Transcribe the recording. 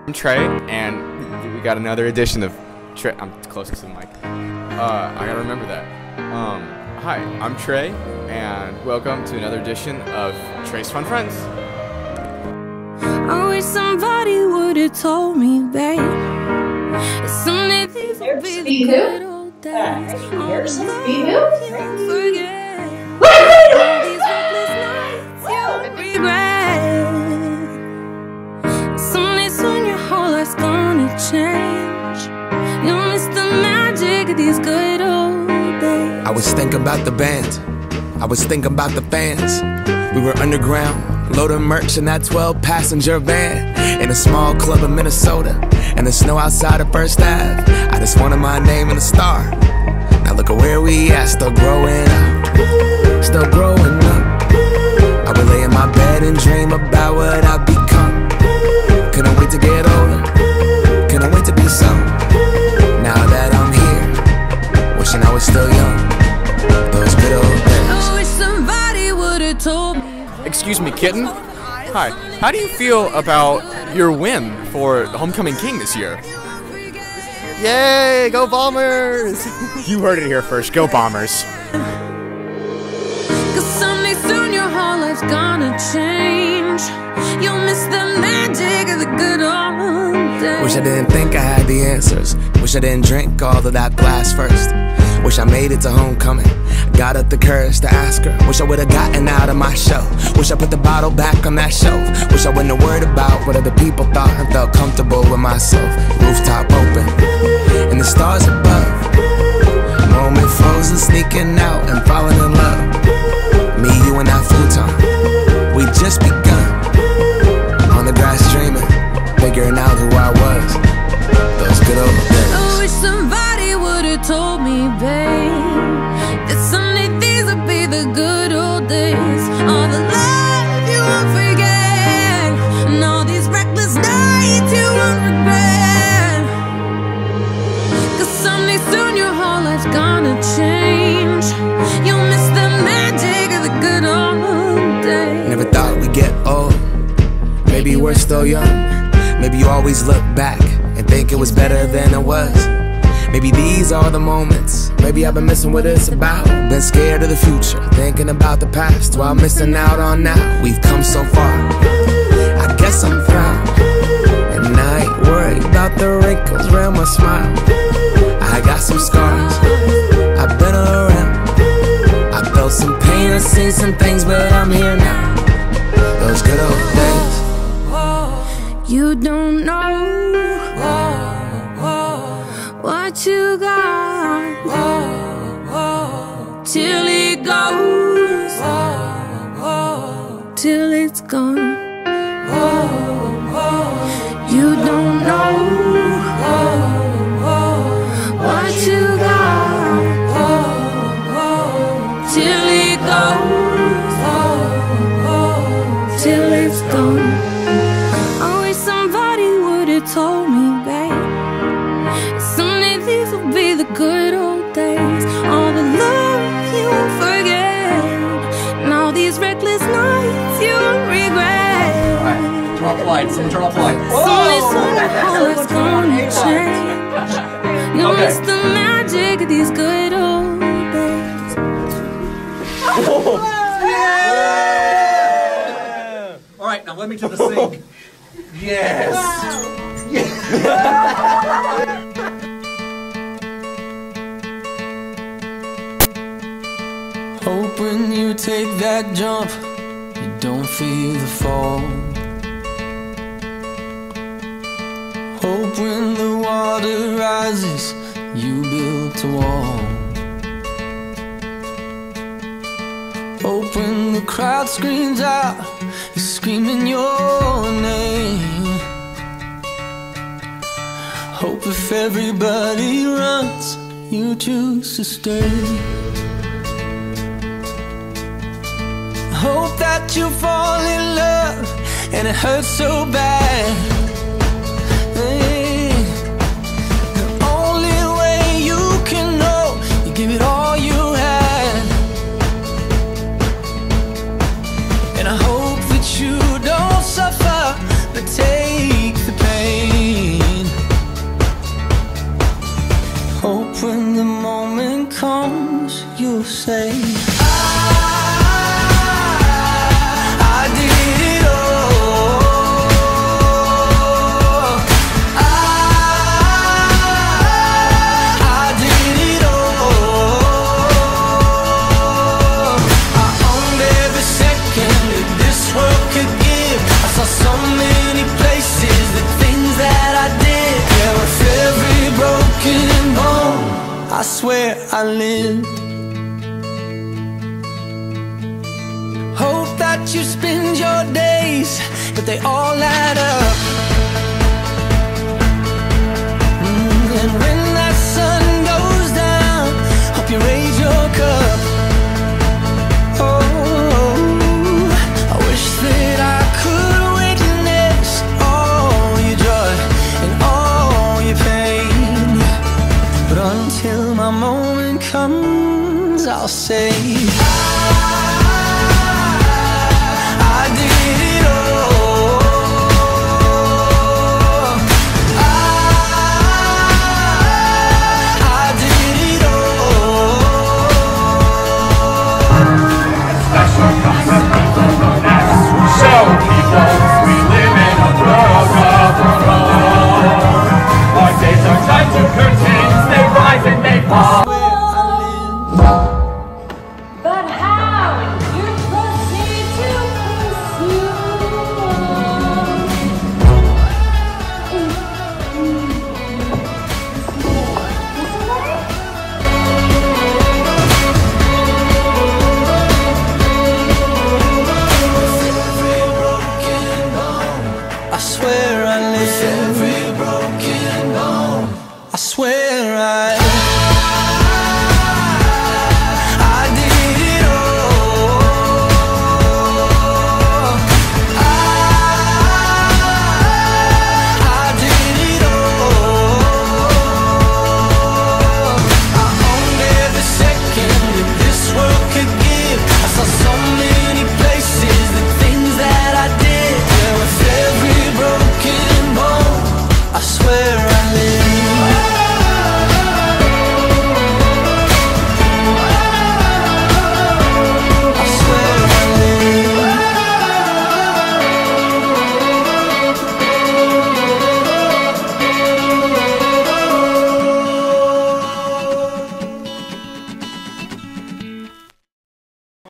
I'm Trey, and we got another edition of Trey. I'm closest to the mic. I gotta remember that. Hi, I'm Trey, and welcome to another edition of Trey's Fun Friends. I wish somebody would have told me, babe. Someday these would be the good old days. Here's some speed who? Forget all these hopeless nights you regret. Someday soon your whole life's gonna change. You'll miss the magic of these good old days. I was thinking about the band, I was thinking about the fans. We were underground, loading merch in that 12-passenger van, in a small club in Minnesota, and the snow outside of First Ave. I just wanted my name and a star. Now look at where we at, still growing up, still growing up. I would lay in my bed and dream about what I'd become. Couldn't wait to get older, couldn't wait to be some. Now that I'm here, wishing I was still young. Those good old days. I wish somebody would have told me. Excuse me, kitten. Hi. How do you feel about your win for the Homecoming King this year? Yay! Go Bombers! You heard it here first. Go Bombers! Cause someday soon your whole life's gonna change. You'll miss the magic of the good old days. Wish I didn't think I had the answers. Wish I didn't drink all of that glass first. Wish I made it to homecoming, got up the courage to ask her. Wish I would've gotten out of my show. Wish I put the bottle back on that shelf. Wish I wouldn't have worried about what other people thought and felt comfortable with myself. Rooftop open, and the stars above. Moment frozen, sneaking out and falling in love. Me, you, and that futon, we just begun. On the grass dreaming, figuring out who I was. Those good old days. I wish somebody would've told me, babe, that someday these would be the good old days. All the love you won't forget, and all these reckless nights you won't regret. Cause someday soon your whole life's gonna change. You'll miss the magic of the good old days. Never thought we'd get old. Maybe we're still young. Maybe you always look back and think it was better than it was. Maybe these are the moments. Maybe I've been missing what it's about. Been scared of the future, thinking about the past while missing out on now. We've come so far, I guess I'm proud. And I ain't worried about the wrinkles around my smile. I got some scars, I've been around. I felt some pain, I've seen some things, but I'm here now. Those good old days. You don't know what you got till it goes, till it's gone. You don't know what you got till it goes, till it's gone. I wish somebody would've told me, babe, someday these will be the good old days. All the love you won't forget, and all these reckless nights you won't regret. Alright, drop the lights and drop the lights. Someday soon your whole life's gonna change. You'll miss the magic of these good old days. Alright, now let me to the sink. Yes! Hope when you take that jump, you don't feel the fall. Hope when the water rises, you build a wall. Hope when the crowd screams out, you're screaming your name. Hope if everybody runs, you choose to stay. Hope that you fall in love and it hurts so bad. Hey, the only way you can know, you give it all you had. And I hope that you don't suffer, but take the pain. but they all add up. And when that sun goes down, hope you raise your cup. Oh, I wish that I could witness all your joy and all your pain, but until my moment comes, I'll say I did it all. I did it all. Special kind of people known as show people. We live in a world of our own. Our days are tied to curtains, they rise and they fall. But how you proceed to I swear